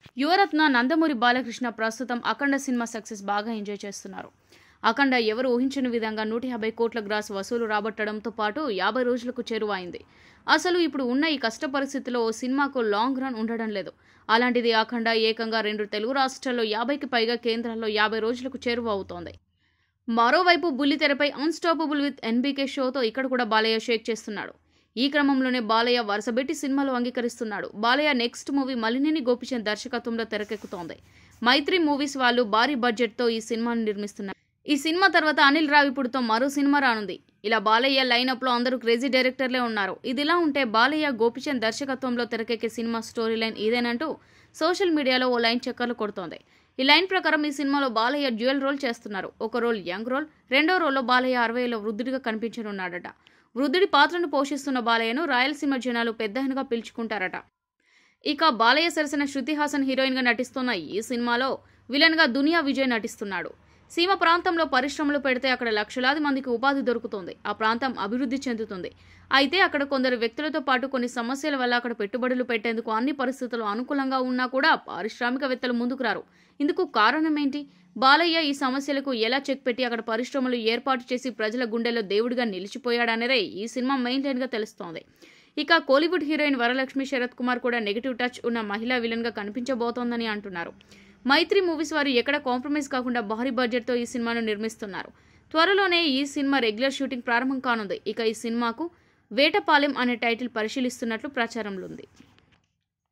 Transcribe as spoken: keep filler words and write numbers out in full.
యువరత్న నందమూరి బాలకృష్ణ ప్రస్తుతం అఖండ సినిమా సక్సెస్ బాగా ఎంజాయ్ చేస్తున్నారు. అఖండ ఎవరు ఊహించని విధంగా నూట యాభై కోట్ల గ్రాస్ వసూలు రాబట్టడంతో పాటు యాభై రోజులకు చేరువైంది. అసలు ఇప్పుడు ఉన్న ఈ కష్ట పరిస్థితిలో ఓ సినిమాకు లాంగ్ రన్ ఉండడం లేదు. అలాంటిది అఖండ ఏకంగా రెండు తెలుగు రాష్ట్రాల్లో యాభైకి పైగా కేంద్రాల్లో యాభై రోజులకు చేరువ అవుతోంది. మరోవైపు బుల్లితెరపై అన్స్టాపబుల్ విత్ ఎన్బీకే షోతో ఇక్కడ కూడా బాలయ్య షేక్ చేస్తున్నాడు. ఈ క్రమంలోనే బాలయ్య వరుసబెట్టి సినిమాలు అంగీకరిస్తున్నాడు. బాలయ్య నెక్స్ట్ మూవీ మలినేని గోపీచంద్ దర్శకత్వంలో తెరకెక్కుతోంది. మైత్రి మూవీస్ వాళ్ళు భారీ బడ్జెట్తో ఈ సినిమాను నిర్మిస్తున్నారు. ఈ సినిమా తర్వాత అనిల్ రావిపూడితో మరో సినిమా రానుంది. ఇలా బాలయ్య లైనప్లో అందరూ క్రేజీ డైరెక్టర్లే ఉన్నారు. ఇదిలా ఉంటే బాలయ్య గోపీచంద్ దర్శకత్వంలో తెరకెక్కే సినిమా స్టోరీ లైన్ ఇదేనంటూ సోషల్ మీడియాలో ఓ లైన్ చక్కర్లు కొడుతోంది. ఈ లైన్ ప్రకారం ఈ సినిమాలో బాలయ్య డ్యూయల్ రోల్ చేస్తున్నారు. ఒక రోల్ యంగ్ రోల్, రెండో రోల్లో బాలయ్య అరవైలో వృద్ధుడిగా కనిపించనున్నాడట. వృద్ధుడి పాత్రను పోషిస్తున్న బాలయ్యను రాయలసీమ జనాలు పెద్దహనుగా పిలుచుకుంటారట. ఇక బాలయ్య సరసన శృతి హాసన్ హీరోయిన్గా నటిస్తున్న ఈ సినిమాలో విలన్గా దునియా విజయ్ నటిస్తున్నాడు. సీమ ప్రాంతంలో పరిశ్రమలు పెడితే అక్కడ లక్షలాది మందికి ఉపాధి దొరుకుతుంది. ఆ ప్రాంతం అభివృద్ధి చెందుతుంది. అయితే అక్కడ కొందరు వ్యక్తులతో పాటు కొన్ని సమస్యల వల్ల అక్కడ పెట్టుబడులు పెట్టేందుకు అన్ని పరిస్థితులు అనుకూలంగా ఉన్నా కూడా పారిశ్రామికవేత్తలు ముందుకు రారు. ఇందుకు కారణం ఏంటి? బాలయ్య ఈ సమస్యలకు ఎలా చెక్ పెట్టి అక్కడ పరిశ్రమలు ఏర్పాటు చేసి ప్రజల గుండెల్లో దేవుడిగా నిలిచిపోయాడనేదే ఈ సినిమా మెయిన్ లైన్గా తెలుస్తోంది. ఇక కోలీవుడ్ హీరోయిన్ వరలక్ష్మి శరత్ కుమార్ కూడా నెగిటివ్ టచ్ ఉన్న మహిళా విలన్గా కనిపించబోతోందని అంటున్నారు. మైత్రి మూవీస్ వారు ఎక్కడ కాంప్రమైజ్ కాకుండా భారీ బడ్జెట్తో ఈ సినిమాను నిర్మిస్తున్నారు. త్వరలోనే ఈ సినిమా రెగ్యులర్ షూటింగ్ ప్రారంభం కానుంది. ఇక ఈ సినిమాకు వేటపాలెం అనే టైటిల్ పరిశీలిస్తున్నట్లు ప్రచారంలో ఉంది.